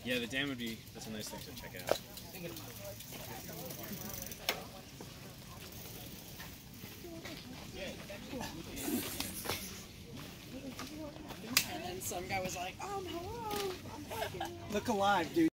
Yeah, the dam would be, that's a nice thing to check out. And then some guy was like, hello, I'm Look alive, dude.